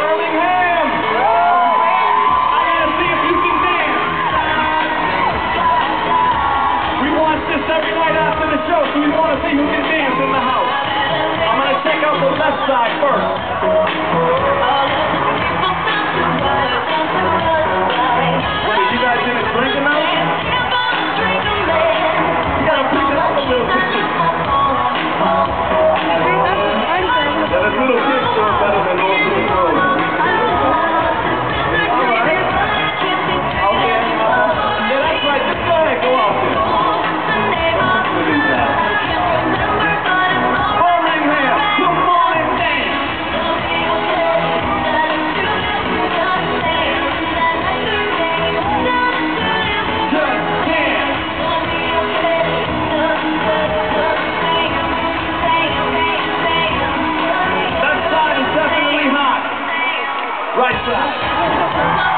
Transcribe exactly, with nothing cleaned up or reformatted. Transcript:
Birmingham! I gotta see if you can dance. We watch this every night after the show, so we want to see who can dance in the house. I'm gonna check out the left side first. What, did you guys finish drinking now? You gotta pick it up a little bit. Yeah, this little kid's doing better than those little girls. Alright. Okay. Yeah, that's right. Just go ahead. Go out there. Birmingham, come on and dance. Just dance. That side is definitely hot. Right side.